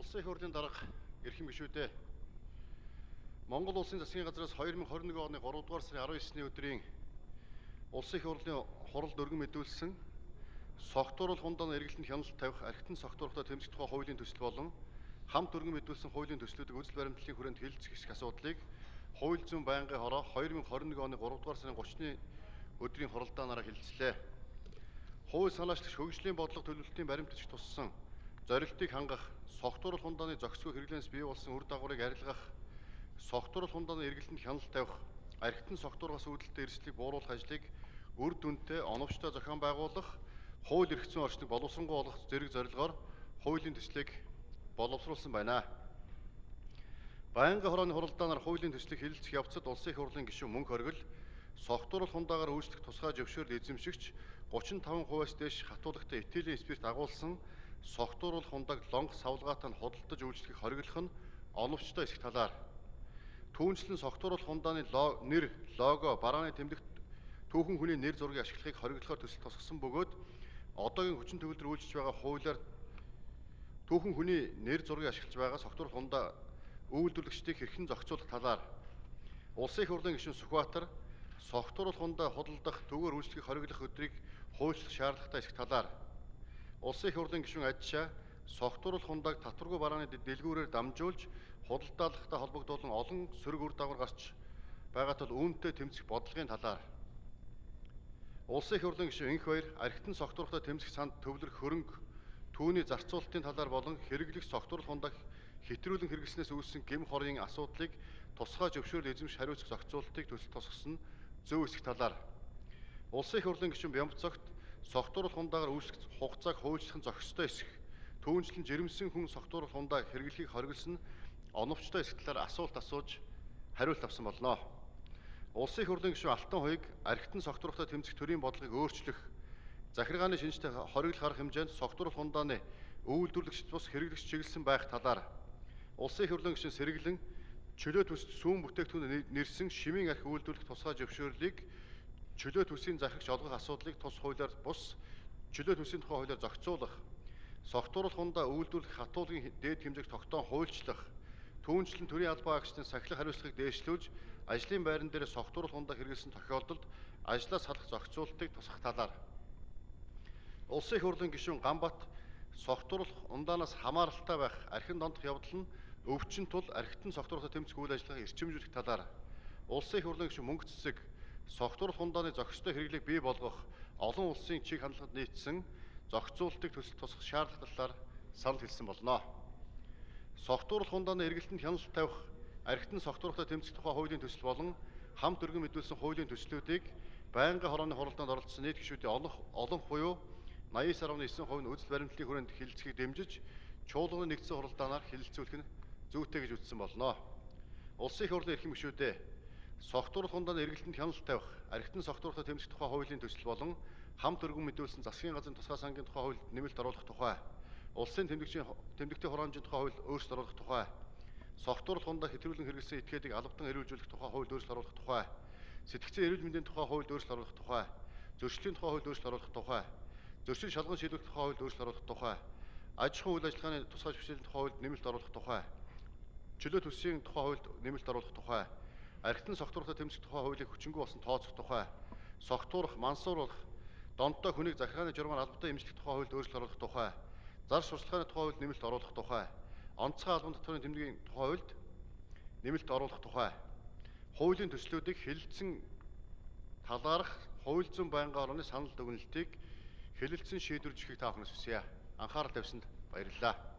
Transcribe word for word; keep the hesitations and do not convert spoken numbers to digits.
Улсын их хурлын дарга эрхэм гишүүдээ Монгол Улсын засгийн газраас two thousand twenty-one оны three дугаар сарын nineteen-ний өдрийн Улсын их хурлын хуралд өргөн мэдүүлсэн согтууруулах хундааны эргэлтэнд хяналт тавих, архитан согтуурахтай тэмцэх тухай хуулийн төсөл болон хамт өргөн мэдүүлсэн хуулийн төслүүдийг үзэл баримтлалын хүрээнд хэлэлцэх хэсэг асуудлыг хууль зүйн байнгын хороо two thousand twenty-one оны three дугаар сарын thirty-ны өдрийн хуралдаанаараа хэлэлцлээ. Хууль санаачлагч хөгжлийн бодлого төлөвлөлтийн баримтч туссан зорилтыг хангах, согтууруулах хундааны зохисгүй хэрэглэнээс бий болсон үр дагаврыг арилгах, согтууруулах хундааны эргэлтэнд хяналт тавих, архитан согтуурахаас үүдэлтэй эрсдлийг бууруулах ажлыг үр дүнтэй оновчтой зохион байгуулах, хууль эрх зүйн орчныг боловсронгуй болгох зэрэг зорилгоор хуулийн төслийг боловсруулсан байна. Байнгын хорооны хуралдаанаар хуулийн төслийг хэлэлцэх явцад Улсын их хурлын гишүүн Мөнх Оргил согтууруулах хундаагаар үйлчлэх тусгай зөвшөөрөл эзэмшигч thirty-five хувиас дээш хатуулагтай этилийн спирт агуулсан согтууруулах хундааг лонх савлгаатай нь худалдаж үйлчлэхийг хориглох нь оновчтой эсэх талаар түүнчлэн согтууруулах хундааны нэр, лого, барааны тэмдэгт түүхэн хүний нэр зургийг ашиглахыг хориглохоор төсөл тусгасан бөгөөд одоогийн хүчин төгөлдөр үйлчилж байгаа хуулиар түүхэн хүний нэр зургийг ашиглаж байгаа согтууруулах хундаа үйлдвэрлэгчдийг хэрхэн зохицуулах талаар Улсын их хурлын гишүүн Сүхбаатар согтууруулах хундаа худалдах, түгээр үйлчлэхийг хориглох өдрийг хуульчлах шаардлагатай эсэх талаар Улсын их хурлын гишүүн Ажишаа согтууруулах хундааг татваргүй барааны дэлгүүрээр дамжуулж худалдаалахтай холбогдуулан олон сөрөг үр дагавар гарч байгаа тул үүнтэй тэмцэх бодлогын талаар Улсын их хурлын гишүүн Энх Баяр архитан согтуурахтай тэмцэх санд төвлөрөх хөрөнгө түүний зарцуулалтын талаар болон хэрэглэх согтууруулах хундааг хэтрүүлэн хэрэглэснээс үүссэн гэм хорын асуудлыг тусгай зөвшөөрөл эзэмш хариуцах зохицуулалтыг төсөл тусгасан зөв эсэх талаар Улсын их хурлын гишүүн Бямбцогт согтууруулах хундаагаар үйлчлэх хугацааг хуульчлах нь зохистой эсэх, түүнчлэн жирэмсэн хүн согтууруулах хундааг хэрэглэхийг хориглосон оновчтой эсэх талаар асуулт асууж хариулт авсан болно. Улсын их хурлын гишүүн Алтан хуйг архитан согтууруулахтай тэмцэх төрийн бодлогыг өөрчлөх, захиргааны шинжтэй хориглох арга хэмжээнд согтууруулах хундааны үйлдвэрлэгчд бус хэрэглэгч чиглэсэн байх талаар Улсын их хурлын гишүүн Сэргэлэн чөлөө төсөлд сүүн бүтээгдэхүүн нэрсэн шимийн архи үйлдвэрлэх тусгай зөвшөөрлийг чөлөө төсвийн захирагч олгох асуудлыг тус хуулиар бус чөлөө төсвийн тухай хуулиар зохицуулах, согтууруулах хундаа үйлдвэрлэх хатуулгын дээд хэмжээг тогтоон хуульчлах, түүнчлэн төрийн албан агчдын сахилах хариуцлагыг дээшлүүлж ажлын байран дээр согтууруулах хундаа хэрэглэсэн тохиолдолд ажлаас салах зохицуулалтыг тусгах талаар Улсын их хурлын гишүүн Ганбат согтууруулах хундаанаас хамааралтай байх архин дондох явдал нь өвчин тул архитан согтууруулахтай тэмцэх үйл ажиллагааг эрчимжүүлэх талаар Улсын их хурлын гишүүн Мөнх Цэцэг согтууруулах хундааны зохистой хэрэглээг бий болгох олон улсын чиг хандлагад нийцсэн зохицуулалтыг төсөл тусгах шаардлагатай талаар санал хэлсэн болно. Согтууруулах хундааны эргэлтэнд хяналт тавих, архитан согтууруулахтай тэмцэх тухай хуулийн төсөл болон хамт өргөн мэдүүлсэн хуулийн төслүүдийг байнгын хорооны хуралдаанд оролцсон нийт гишүүдийн олон олон буюу ninety-nine point nine percent нь үзэл баримтлалын хүрээнд хэлэлцэхийг дэмжиж чуулганы нэгдсэн хуралдаанаар хэлэлцүүлэх нь зүйтэй гэж үзсэн болно. Улсын их хурлын эрхэм гишүүдээ согтууруулах хундааны эргэлтэнд хяналт тавих, архитан согтууруулахтай тэмцэх тухай хуулийн төсөл болон хамт өргөн мэдүүлсэн засгийн газрын тусгай сангийн тухай хуульд нэмэлт оруулах тухай, улсын тэмдэгчийн тэмдэгтэй хураамжийн тухай хуульд өөрчлөлт оруулах тухай, согтууруулах хундаа хэтрүүлэн хэрэглэсэн этгээдийг албатан эрүүлжүүлэх тухай хуульд өөрчлөлт оруулах тухай, сэтгцэн эрүүл мэндийн тухай хуульд өөрчлөлт оруулах тухай, зөрчлийн тухай хуульд өөрчлөлт оруулах тухай, зөрчил шалган шийдвэрлэх тухай хуульд өөрчлөлт оруулах тухай, аж ахуйн үйл ажиллагааны тусгай зөвшөөрлөлийн тухай хуульд нэмэлт оруулах тухай, чөлөө төсвийн тухай хуульд нэмэлт оруулах тухай, архитан согтууруулахтай тэмцэх тухай хуулийг хүчингүй болсон тооцох тухай, согтуурах, мансууруулах, донттой хүнийг захиргааны журмаар албатай эмчлэх тухай хуульд өөрчлөлт оруулах тухай, зар сурталчилгааны тухай хуульд нэмэлт оруулах тухай, онцгой албан татварын тэмдгийн тухай хуульд нэмэлт оруулах тухай, хуулийн төслүүдийг хэлэлцэн талаарх хууль зүйн байнгын хорооны санал дүгнэлтийг хэлэлцэн шийдвэрлэхийг та бүхнээс хүсье. Анхаарал тавьсанд баярлалаа.